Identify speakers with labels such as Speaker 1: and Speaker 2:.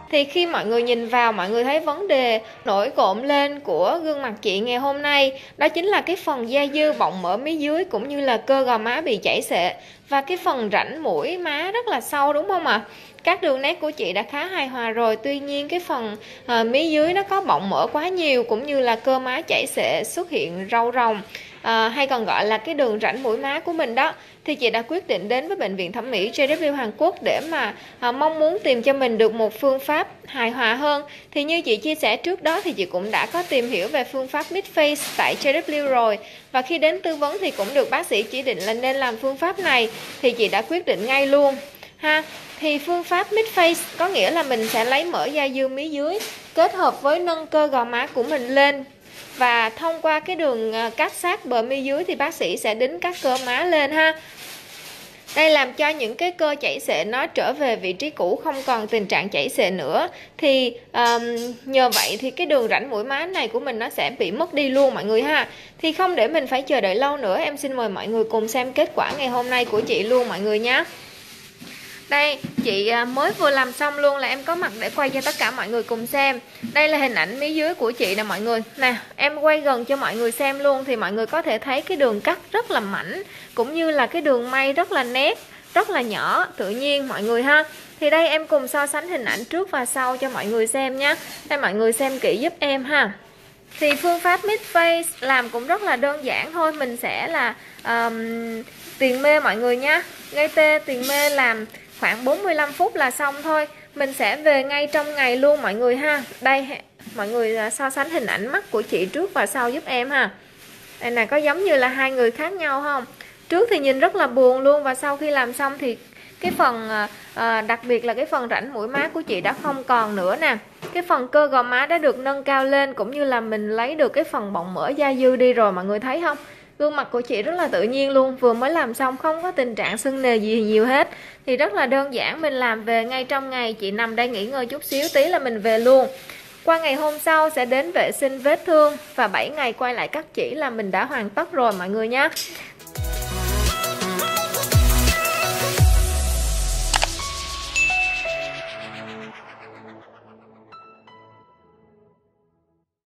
Speaker 1: Thì khi mọi người nhìn vào, mọi người thấy vấn đề nổi cộm lên của gương mặt chị ngày hôm nay đó chính là cái phần da dư bọng mỡ mí dưới cũng như là cơ gò má bị chảy xệ và cái phần rãnh mũi má rất là sâu, đúng không ạ? Các đường nét của chị đã khá hài hòa rồi, tuy nhiên cái phần mí dưới nó có bọng mỡ quá nhiều cũng như là cơ má chảy xệ, xuất hiện râu ròng, hay còn gọi là cái đường rãnh mũi má của mình đó. Thì chị đã quyết định đến với bệnh viện thẩm mỹ JW Hàn Quốc để mà mong muốn tìm cho mình được một phương pháp hài hòa hơn. Thì như chị chia sẻ trước đó thì chị cũng đã có tìm hiểu về phương pháp mid face tại JW rồi, và khi đến tư vấn thì cũng được bác sĩ chỉ định là nên làm phương pháp này, thì chị đã quyết định ngay luôn ha. Thì phương pháp mid face có nghĩa là mình sẽ lấy mỡ da dư mí dưới kết hợp với nâng cơ gò má của mình lên, và thông qua cái đường cắt sát bờ mi dưới thì bác sĩ sẽ đính các cơ má lên ha. Đây làm cho những cái cơ chảy xệ nó trở về vị trí cũ, không còn tình trạng chảy xệ nữa. Thì nhờ vậy thì cái đường rãnh mũi má này của mình nó sẽ bị mất đi luôn mọi người ha. Thì không để mình phải chờ đợi lâu nữa, em xin mời mọi người cùng xem kết quả ngày hôm nay của chị luôn mọi người nhé. Đây, chị mới vừa làm xong luôn là em có mặt để quay cho tất cả mọi người cùng xem. Đây là hình ảnh mí dưới của chị nè mọi người. Nè, em quay gần cho mọi người xem luôn thì mọi người có thể thấy cái đường cắt rất là mảnh, cũng như là cái đường may rất là nét, rất là nhỏ, tự nhiên mọi người ha. Thì đây em cùng so sánh hình ảnh trước và sau cho mọi người xem nhé. Đây mọi người xem kỹ giúp em ha. Thì phương pháp mid face làm cũng rất là đơn giản thôi. Mình sẽ là tiền mê mọi người nhé. Gây tê tiền mê làm khoảng 45 phút là xong thôi. Mình sẽ về ngay trong ngày luôn mọi người ha. Đây mọi người so sánh hình ảnh mắt của chị trước và sau giúp em ha. Đây nè, có giống như là hai người khác nhau không? Trước thì nhìn rất là buồn luôn, và sau khi làm xong thì cái phần đặc biệt là cái phần rãnh mũi má của chị đã không còn nữa nè. Cái phần cơ gò má đã được nâng cao lên, cũng như là mình lấy được cái phần bọng mỡ da dư đi rồi, mọi người thấy không? Gương mặt của chị rất là tự nhiên luôn, vừa mới làm xong không có tình trạng sưng nề gì nhiều hết. Thì rất là đơn giản, mình làm về ngay trong ngày. Chị nằm đây nghỉ ngơi chút xíu tí là mình về luôn. Qua ngày hôm sau sẽ đến vệ sinh vết thương và 7 ngày quay lại cắt chỉ là mình đã hoàn tất rồi mọi người nhé.